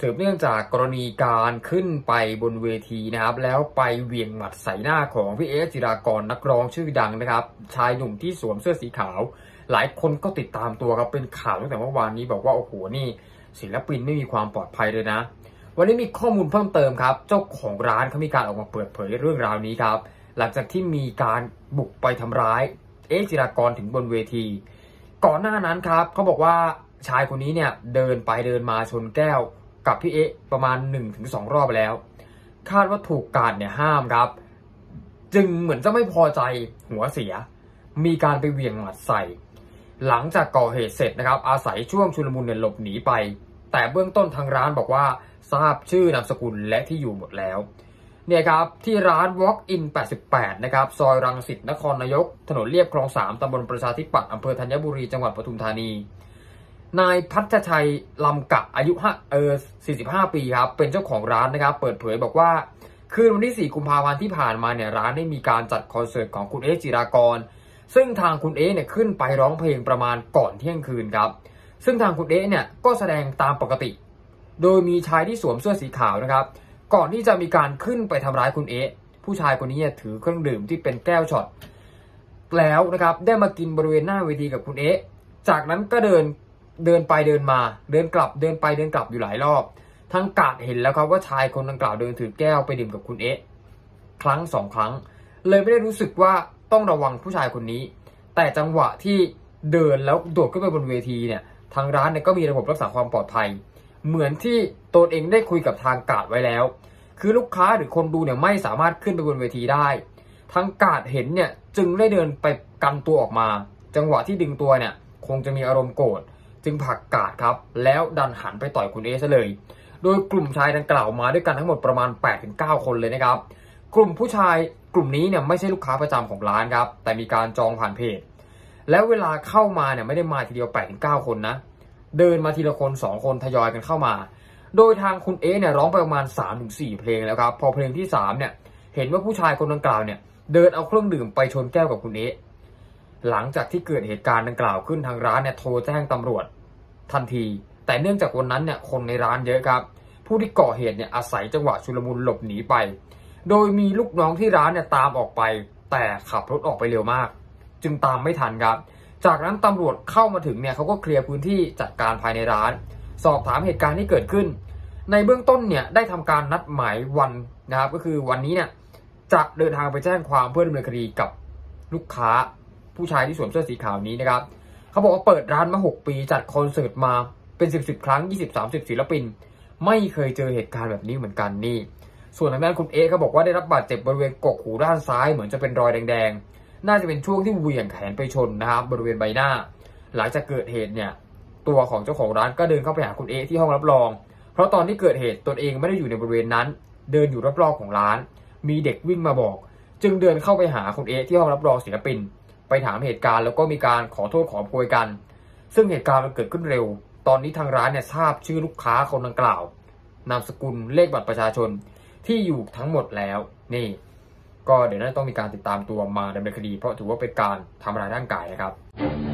สืบเนื่องจากกรณีการขึ้นไปบนเวทีนะครับแล้วไปเหวี่ยงหมัดใส่หน้าของพี่เอสจิรากรนักร้องชื่อดังนะครับชายหนุ่มที่สวมเสื้อสีขาวหลายคนก็ติดตามตัวครับเป็นข่าวตั้งแต่เมื่อวานนี้บอกว่าโอ้โหนี่ศิลปินไม่มีความปลอดภัยเลยนะวันนี้มีข้อมูลเพิ่มเติมครับเจ้าของร้านเขามีการออกมาเปิดเผยเรื่องราวนี้ครับหลังจากที่มีการบุกไปทำร้ายเอสจิรากรถึงบนเวทีก่อนหน้านั้นครับเขาบอกว่าชายคนนี้เนี่ยเดินไปเดินมาชนแก้วกับพี่เอ๊ะประมาณ 1-2 รอบไปแล้วคาดว่าถูกกาดเนี่ยห้ามครับจึงเหมือนจะไม่พอใจหัวเสียมีการไปเหวี่ยงหมัดใส่หลังจากก่อเหตุเสร็จนะครับอาศัยช่วงชุลมุนเนี่ยหลบหนีไปแต่เบื้องต้นทางร้านบอกว่าทราบชื่อนามสกุลและที่อยู่หมดแล้วเนี่ยครับที่ร้าน Walk In 88นะครับซอยรังสิตนครนายกถนนเลียบคลอง 3ตำบลประชาธิปัตย์อำเภอธัญบุรีจังหวัดปทุมธานีนายพัฒชัยลำกะอายุ45 ปีครับเป็นเจ้าของร้านนะครับเปิดเผยบอกว่าคืนวันที่4 กุมภาพันธ์ที่ผ่านมาเนี่ยร้านได้มีการจัดคอนเสิร์ตของคุณเอ๊ะจิรากรซึ่งทางคุณเอ๊ะเนี่ยขึ้นไปร้องเพลงประมาณก่อนเที่ยงคืนครับซึ่งทางคุณเอ๊ะเนี่ยก็แสดงตามปกติโดยมีชายที่สวมเสื้อสีขาวนะครับก่อนที่จะมีการขึ้นไปทำร้ายคุณเอ๊ะผู้ชายคนนี้ถือเครื่องดื่มที่เป็นแก้วช็อตแล้วนะครับได้มากินบริเวณหน้าเวทีกับคุณเอ๊ะจากนั้นก็เดินไปเดินมาเดินกลับเดินไปเดินกลับอยู่หลายรอบทั้งกาดเห็นแล้วครับว่าชายคนดังกล่าวเดินถือแก้วไปดื่มกับคุณเอ๊ะครั้ง2 ครั้งเลยไม่ได้รู้สึกว่าต้องระวังผู้ชายคนนี้แต่จังหวะที่เดินแล้วโดดขึ้นไปบนเวทีเนี่ยทางร้านเนี่ยก็มีระบบรักษาความปลอดภัยเหมือนที่ตนเองได้คุยกับทางกาดไว้แล้วคือลูกค้าหรือคนดูเนี่ยไม่สามารถขึ้นไปบนเวทีได้ทางกาดเห็นเนี่ยจึงได้เดินไปกันตัวออกมาจังหวะที่ดึงตัวเนี่ยคงจะมีอารมณ์โกรธจึงผลักกาดครับแล้วดันหันไปต่อยคุณเอซะเลยโดยกลุ่มชายดังกล่าวมาด้วยกันทั้งหมดประมาณ 8-9 คนเลยนะครับกลุ่มผู้ชายกลุ่มนี้เนี่ยไม่ใช่ลูกค้าประจำของร้านครับแต่มีการจองผ่านเพจแล้วเวลาเข้ามาเนี่ยไม่ได้มาทีเดียว 8-9 คนนะเดินมาทีละคน2 คนทยอยกันเข้ามาโดยทางคุณเอเนี่ยร้องไปประมาณ 3-4 เพลงแล้วครับพอเพลงที่3เนี่ยเห็นว่าผู้ชายคนดังกล่าวเนี่ยเดินเอาเครื่องดื่มไปชนแก้วกับคุณเอหลังจากที่เกิดเหตุการณ์ดังกล่าวขึ้นทางร้านเนี่ยโทรแจ้งตำรวจทันทีแต่เนื่องจากวันนั้นเนี่ยคนในร้านเยอะครับผู้ที่ก่อเหตุเนี่ยอาศัยจังหวะชุลมุนหลบหนีไปโดยมีลูกน้องที่ร้านเนี่ยตามออกไปแต่ขับรถออกไปเร็วมากจึงตามไม่ทันครับจากนั้นตำรวจเข้ามาถึงเนี่ยเขาก็เคลียร์พื้นที่จัดการภายในร้านสอบถามเหตุการณ์ที่เกิดขึ้นในเบื้องต้นเนี่ยได้ทำการนัดหมายวันนะครับก็คือวันนี้เนี่ยจะเดินทางไปแจ้งความเพื่อดำเนินคดีกับลูกค้าผู้ชายที่สวมเสื้อสีขาวนี้นะครับเขาบอกว่าเปิดร้านมา6 ปีจัดคอนเสิร์ตมาเป็น10 ครั้ง 20-30 ศิลปินไม่เคยเจอเหตุการณ์แบบนี้เหมือนกันนี่ส่วนทางด้านคุณเอเขาบอกว่าได้รับบาดเจ็บบริเวณกกหูด้านซ้ายเหมือนจะเป็นรอยแดงๆน่าจะเป็นช่วงที่เหวี่ยงแขนไปชนนะครับบริเวณใบหน้าหลังจากเกิดเหตุเนี่ยตัวของเจ้าของร้านก็เดินเข้าไปหาคุณเอที่ห้องรับรองเพราะตอนที่เกิดเหตุตนเองไม่ได้อยู่ในบริเวณนั้นเดินอยู่รอบๆของร้านมีเด็กวิ่งมาบอกจึงเดินเข้าไปหาคุณเอที่ห้องรับรองศิลปินไปถามเหตุการณ์แล้วก็มีการขอโทษขอโพยกันซึ่งเหตุการณ์มันเกิดขึ้นเร็วตอนนี้ทางร้านเนี่ยทราบชื่อลูกค้าคนดังกล่าวนามสกุลเลขบัตรประชาชนที่อยู่ทั้งหมดแล้วนี่ก็เดี๋ยวน่าต้องมีการติดตามตัวมาดำเนินคดีเพราะถือว่าเป็นการทำร้ายร่างกายนะครับ